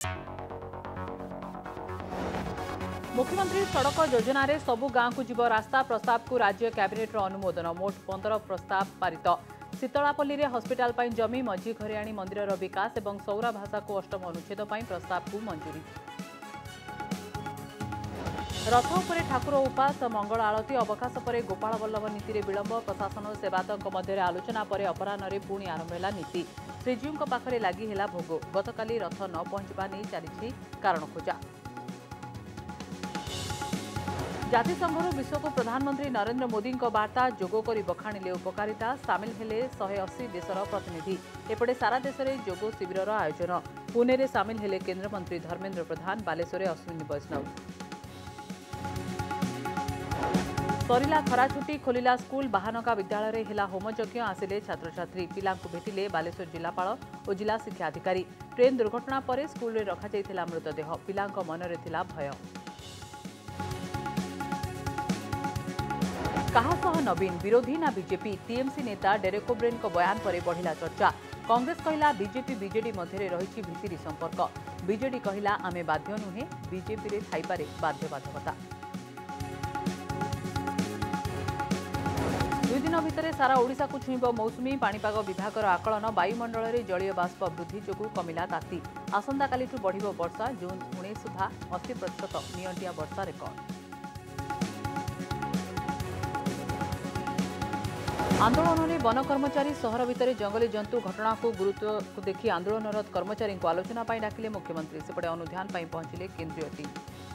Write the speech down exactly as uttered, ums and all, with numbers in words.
मुख्यमंत्री सड़क योजन में सबु गांव को जीव रास्ता प्रस्ताव को राज्य कैबिनेट अनुमोदन मोट पंद्रह प्रस्ताव पारित। शीतलापल्ली में हस्पिटाल पर जमी मझी घरियाणी मंदिर विकास और सौरा भाषा को अष्टम अनुच्छेद पर प्रस्ताव को मंजूरी। रथ उपर ठाकुर उपास मंगल आलती अवकाश पर गोपाल वल्लभ नीति विलंब प्रशासन और सेवायतों मध्य आलोचना पर अपराह्न पुणी आरंभ है नीति। श्रीजीऊ पाखरे लगी है भोग। गतकाली रथ न पहुंचवा नहीं चली कारण खोजा। जातिसंघर विश्व को प्रधानमंत्री नरेंद्र मोदी वार्ता जोग कर बखाणिले उपकारिता सामिल हेले एक सौ अस्सी देशर प्रतिनिधि। एपटे सारा देश में जोग शिविर आयोजन। पुणे में सामिल हेले केन्द्रमंत्री धर्मेन्द्र प्रधान बालेश्वर अश्विनी वैष्णव। सरिला खरा छुट्टी खोलिला स्कूल बाहानका विद्यालय हेला होमयज्ञ आसिले छात्र छात्री पिला भेटिले बालेश्वर जिलापाल और जिला शिक्षा अधिकारी। ट्रेन दुर्घटना पर स्कूल में रखा मृतदेह पिला मनरे थिला भय। कहा नवीन विरोधी ना बीजेपी टीएमसी नेता डेरेक ओब्रेन को बयान पर बढ़िला चर्चा। कांग्रेस कहला बीजेपी बीजेडी मध्य रही भितिरी संपर्क। बीजेडी कहला आमे बाध्य नुहे बीजेपी रे थाइपारे बाध्यबाधकता। दुई दिन भितर सारा ओडिशा को छुईब मौसुमी पाणीपाग विभाग आकलन। वायुमंडल में जलीय बाष्प वृद्धि जोगु कमिला ताती। आसंता कालिठु बढ़िबो वर्षा। जून उन्नीस सुधा अस्सी प्रतिशत नियंटिया वर्षा रेकर्ड। आंदोलन में वन कर्मचारी सहर भितर जंगली जंतु घटना को गुरुत्व को देखि आंदोलनरत कर्मचारी को आलोचना डाकिले मुख्यमंत्री। सेपटे अनुध्यान पहुंचले केंद्रीय टीम।